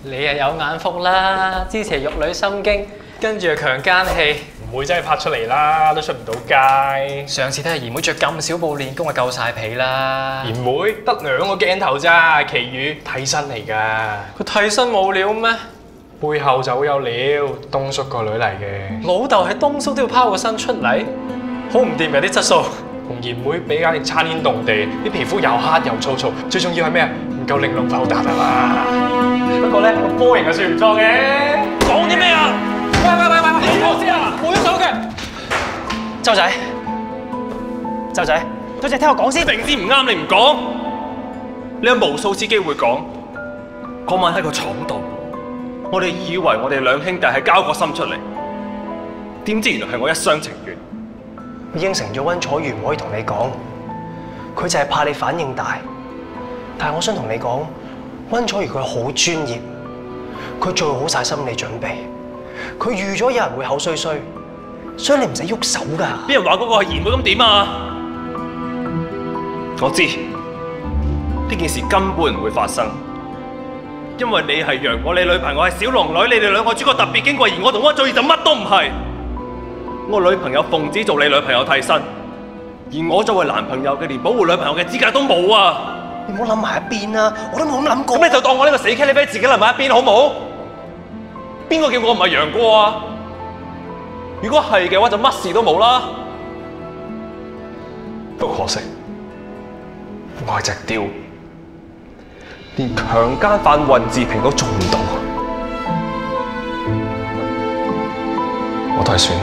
你又有眼福啦！之前玉女心經，跟住又強姦戲， 唔會真係拍出嚟啦，都出唔到街。 上次睇下賢妹着咁少布練功，就夠晒皮啦。 賢妹得2個鏡頭咋，其餘替身嚟㗎。 佢替身冇料咩？ 背後就有料，東叔個女嚟嘅。 老豆喺東叔都要拋個身出嚟，好唔掂㗎啲質素。 同賢妹比簡直差天動地，啲皮膚又黑又粗糙，最重要係咩啊？唔夠玲瓏浮達啊嘛！不過咧，個波型就算唔錯嘅。講啲咩啊？喂！你我知啊，冇喐手嘅。 周仔，周仔，聽我講先。 明知唔啱你唔講，你有無數次機會講。嗰晚喺個廠度，我哋以為我哋兩兄弟係交個心出嚟，點知原來係我一廂情願。 我應承咗溫楚瑜唔可以同你講，佢就係怕你反應大。但係我想同你講，溫楚瑜佢好專業，佢做好晒心理準備，佢預咗有人會口衰，所以你唔使喐手㗎。 邊人話嗰個係賢妹咁點啊？我知呢件事根本唔會發生，因為你係楊過，你女朋友係小龍女，你哋兩個主角特別矜貴，而我同溫楚瑜就乜都唔係。我女朋友奉旨做你女朋友替身，而我作為男朋友嘅連保護女朋友嘅資格都冇啊！ 你唔好諗埋一邊啦，我都冇咁諗過。 咁你就當我呢個死茄喱啡自己諗埋一邊好冇？邊個叫我唔係楊過啊？如果係嘅話，就乜事都冇啦。 不過可惜，我係隻雕，連強姦犯雲志平都做唔到，我都係算啦。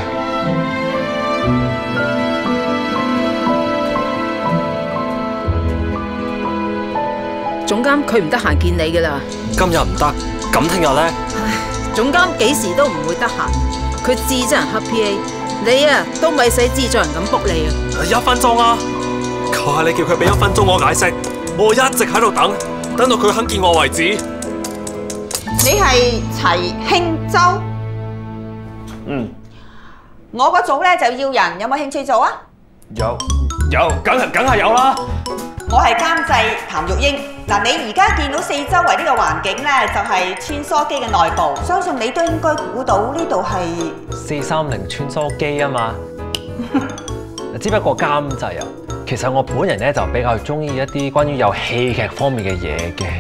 總監佢唔得閒見你噶啦。 今日唔得，咁聽日咧？ 總監幾時都唔會得閒，佢自真人黑 PA， 你啊都咪使自作人咁卜你啊 ！1分鐘啊！求下你叫佢俾1分鐘我解釋，我一直喺度等到佢肯見我為止。 你係齊興洲？ 嗯。 我嗰組咧就要人，有冇興趣做啊？ 有，梗係有啦。 我係監製譚玉英。嗱，你而家見到四周圍呢個環境咧，就係穿梭機嘅內部，相信你都應該估到呢度係 430穿梭機啊嘛。只不過監製啊，其實我本人咧就比較中意一啲關於有戲劇方面嘅嘢嘅。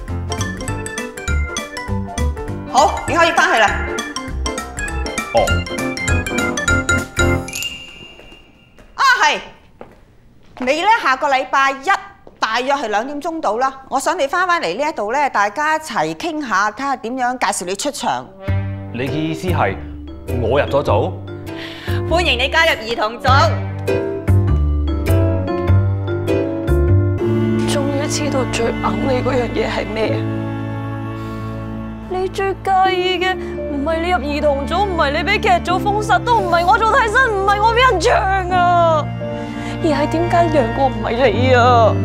好，你可以翻去啦。 哦。 係，你咧下個禮拜一大約係2點鐘到啦。我想你翻嚟呢一度咧，大家一齊傾下，睇下點樣介紹你出場。 你嘅意思係我入咗組？ 歡迎你加入兒童組。 終於知道最揞你嗰樣嘢係咩？你最介意嘅唔係你入兒童組，唔係你俾劇組封殺，都唔係我做替身，唔係我俾人唱啊，而係點解楊過唔係你啊？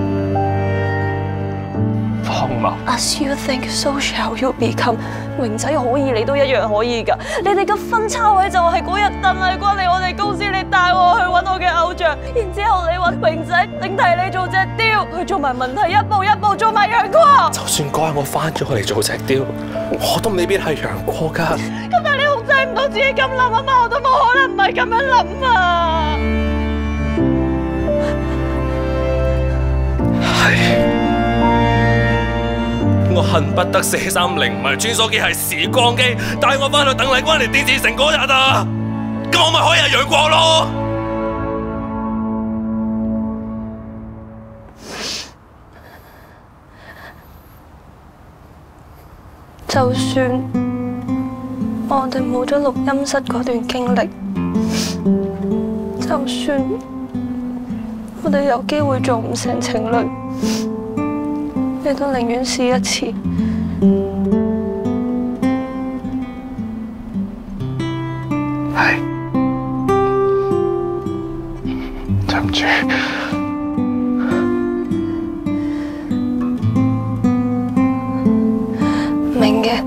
荒謬。 As you think, so shall you become。榮仔可以，你都一樣可以㗎。你哋嘅分叉位就係嗰日鄧麗君嚟我哋公司，你帶我去揾我嘅偶像，然之後你揾榮仔頂替你做隻雕，去做埋問題，一步一步做埋楊過。 就算嗰日我翻咗嚟做隻雕，我都未必係楊過㗎。 咁但係你控制唔到自己咁諗啊嘛，我都冇可能唔係咁樣諗啊。 係。我恨不得430唔係穿梭機，係時光機，帶我翻去鄧麗君嚟電視城嗰日啊！咁我咪可以係楊過咯。 就算我哋冇咗錄音室嗰段經歷，就算我哋有機會做唔成情侶，你都寧願試一次。 係，對唔住。 明嘅，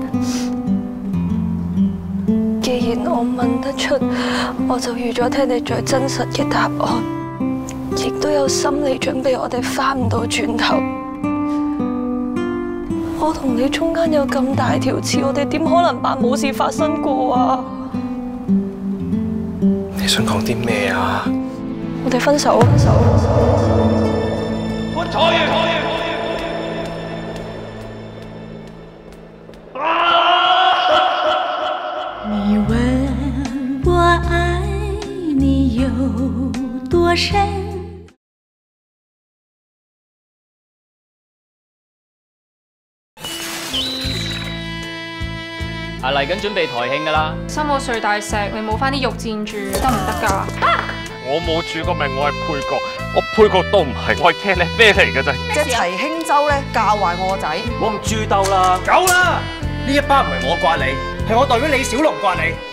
既然我問得出，我就預咗聽你最真實嘅答案，亦都有心理準備，我哋返唔到轉頭。 我同你中間有咁大條刺，我哋點可能扮冇事發生過啊？ 你想講啲咩啊？ 我哋分手啊！ 溫楚瑜， 你問我愛你有多深？ 嚟緊準備台慶㗎啦！ 心我碎大石，你冇翻啲肉墊住得唔得㗎？ 我冇住個名，我係配角，我配角都唔係，我係茄喱啡嚟嘅啫。 一齊輕舟咧，教壞我個仔。 冇咁豬兜啦！ 夠啦！呢一班唔係我刮你，係我代表李小龍刮你。